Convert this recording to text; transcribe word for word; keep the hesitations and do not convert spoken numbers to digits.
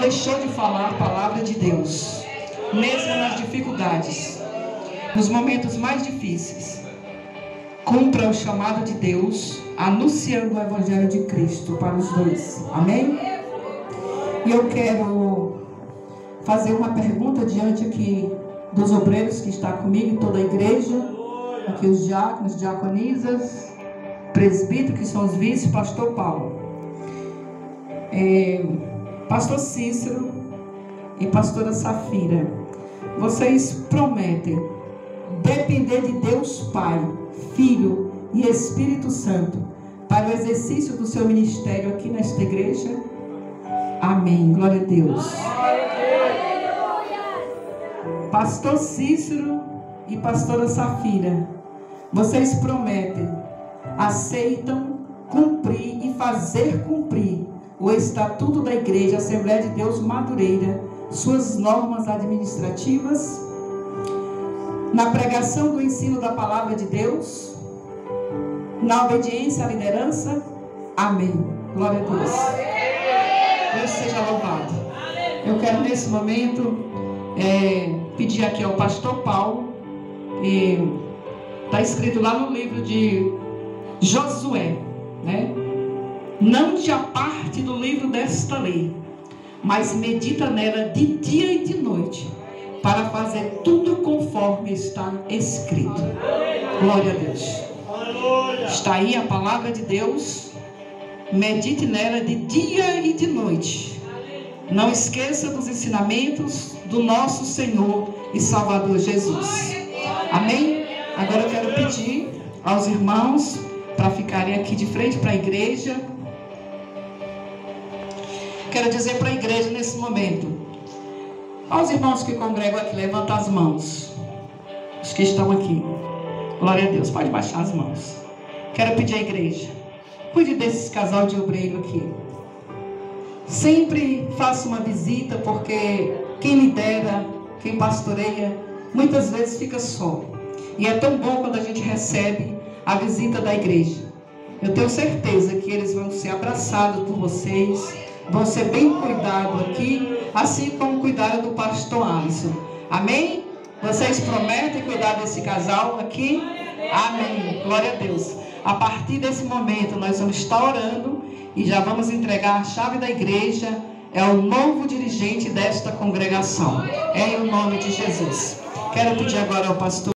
deixou de falar a palavra de Deus, mesmo nas dificuldades, nos momentos mais difíceis. Cumpra o chamado de Deus, anunciando o Evangelho de Cristo para os dois. Amém? E eu quero fazer uma pergunta diante aqui dos obreiros que estão comigo, toda a igreja, aqui os diáconos, diaconisas, presbíteros, que são os vice, pastor Paulo, é, pastor Cícero e pastora Safira. Vocês prometem depender de Deus Pai, Filho e Espírito Santo para o exercício do seu ministério aqui nesta igreja? Amém. Glória a Deus. Pastor Cícero e pastora Safira, vocês prometem, aceitam cumprir e fazer cumprir o Estatuto da Igreja Assembleia de Deus Madureira, suas normas administrativas, na pregação do ensino da palavra de Deus, na obediência à liderança? Amém. Glória a Deus. Deus seja louvado. Eu quero nesse momento é, pedir aqui ao pastor Paulo, está escrito lá no livro de Josué, né? Não te aparte do livro desta lei, mas medita nela de dia e de noite, para fazer tudo conforme está escrito. Glória a Deus. Está aí a palavra de Deus. Medite nela de dia e de noite. Não esqueça dos ensinamentos do nosso Senhor e Salvador Jesus. Amém? Agora eu quero pedir aos irmãos para ficarem aqui de frente para a igreja. Quero dizer para a igreja nesse momento, aos irmãos que congregam aqui, levanta as mãos. Os que estão aqui, glória a Deus, pode baixar as mãos. Quero pedir à igreja, cuide desse casal de obreiro aqui. Sempre faça uma visita, porque quem lidera, quem pastoreia, muitas vezes fica só. E é tão bom quando a gente recebe a visita da igreja. Eu tenho certeza que eles vão ser abraçados por vocês, vão ser bem cuidados aqui, assim como cuidaram do pastor Alisson. Amém? Vocês prometem cuidar desse casal aqui? Amém. Glória a Deus. A partir desse momento nós vamos estar orando e já vamos entregar a chave da igreja. É o novo dirigente desta congregação. É em nome de Jesus. Quero pedir agora ao pastor